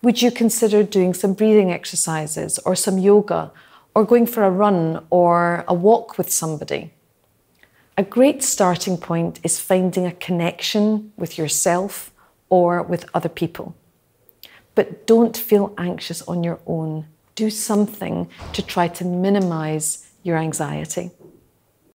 Would you consider doing some breathing exercises or some yoga or going for a run or a walk with somebody? A great starting point is finding a connection with yourself or with other people. But don't feel anxious on your own. Do something to try to minimize your anxiety.